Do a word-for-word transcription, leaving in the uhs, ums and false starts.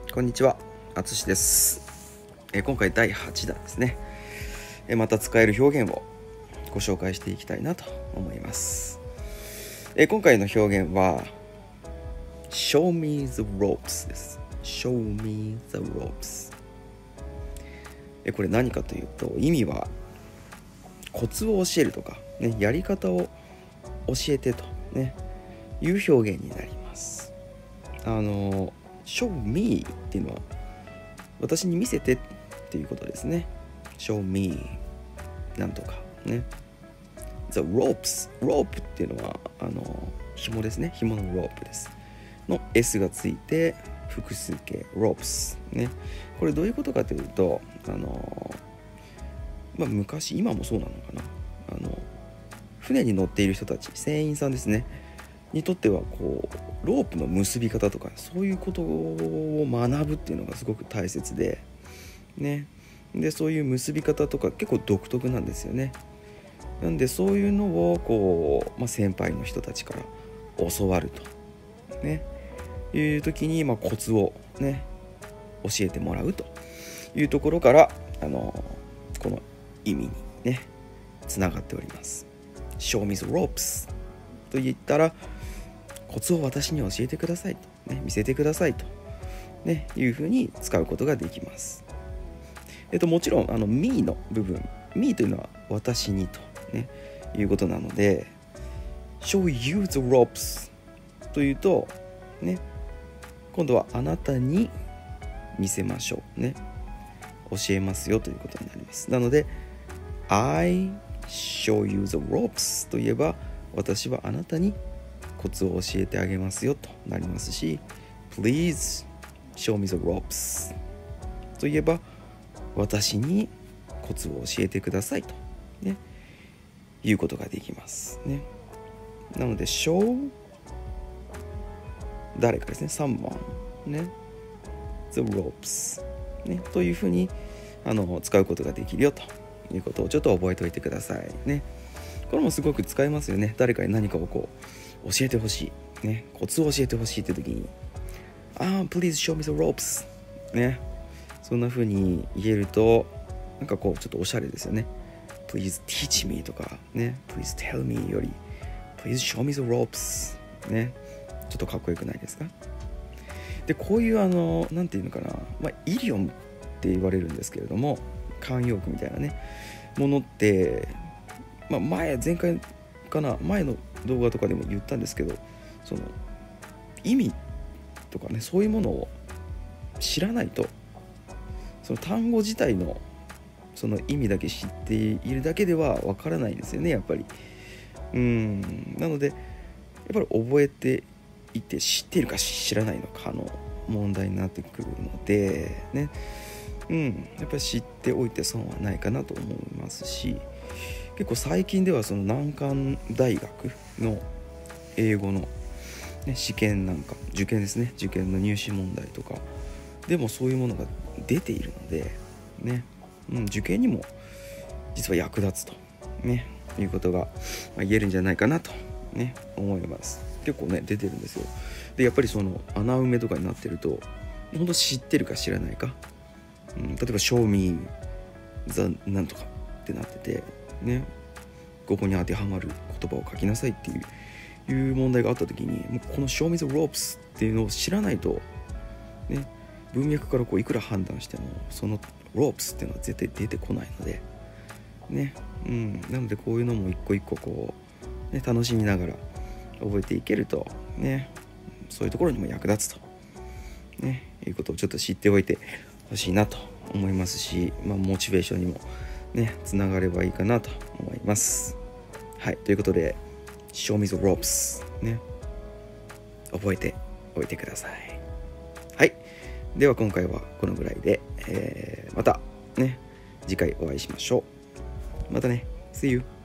こんにちは、あつしです。えー今回だいはちだんですね。えーまた使える表現をご紹介していきたいなと思います。えー今回の表現は Show me the ropes です。Show me the ropes。えーこれ何かというと、意味はコツを教えるとか、ね、やり方を教えてと、ね、いう表現になります。あの Show me っていうのは私に見せてっていうことですね。 Show me なんとかね。 The ropes rope っていうのはあの紐ですね。紐のロープですの S がついて複数形 ropes ね。これどういうことかというと、あのまあ昔、今もそうなのかな、あの船に乗っている人たち、船員さんですねにとってはこうロープの結び方とかそういうことを学ぶっていうのがすごく大切でね。でそういう結び方とか結構独特なんですよね。なんでそういうのをこう、まあ、先輩の人たちから教わるとねいう時に、まあ、コツをね教えてもらうというところからあのこの意味にねつながっております。 Show me the ropes と言ったらコツを私に教えてくださいと、ね、見せてくださいと、ね、いうふうに使うことができます。えっと、もちろんあの me の部分 me というのは私にと、ね、いうことなので show you the ropes というと、ね、今度はあなたに見せましょう、ね、教えますよということになります。なので I show you the ropes といえば私はあなたにコツを教えてあげますよとなりますし Please show me the ropes といえば私にコツを教えてくださいと、ね、いうことができますね。なので show 誰かですね someone ね the ropes ねというふうにあの使うことができるよということをちょっと覚えておいてくださいね。これもすごく使えますよね。誰かに何かをこう教えてほしい、ね、コツを教えてほしいって時にあー please show me the ropes ね、そんな風に言えるとなんかこうちょっとおしゃれですよね。 please teach me とかね please tell me より please show me the ropes ね、ちょっとかっこよくないですか。でこういうあのなんていうのかな、まあ、イディオムって言われるんですけれども慣用句みたいなねものって、まあ、前前回かな前の動画とかでも言ったんですけど、その意味とかねそういうものを知らないとその単語自体のその意味だけ知っているだけではわからないんですよね、やっぱり。うんなのでやっぱり覚えていて知っているか知らないのかの問題になってくるのでね、うんやっぱり知っておいて損はないかなと思いますし、結構最近ではその難関大学の英語の、ね、試験なんか受験ですね受験の入試問題とかでもそういうものが出ているのでね、うん、受験にも実は役立つと、ね、いうことが言えるんじゃないかなと、ね、思います。結構ね出てるんですよ。でやっぱりその穴埋めとかになってると本当知ってるか知らないか、うん、例えば show me the なんとかってなっててね、ここに当てはまる言葉を書きなさいっていういう問題があった時にもうこの show me the ropes っていうのを知らないとね、文脈からこういくら判断してもその ropes っていうのは絶対出てこないのでね、うん、なのでこういうのも一個一個こう、ね、楽しみながら覚えていけるとね、そういうところにも役立つとねいうことをちょっと知っておいてほしいなと思いますし、まあ、モチベーションにもねつながればいいかなと思います。はい、ということで Show me the ropes ね覚えておいてください。はい、では今回はこのぐらいで、えー、またね次回お会いしましょう。またね See you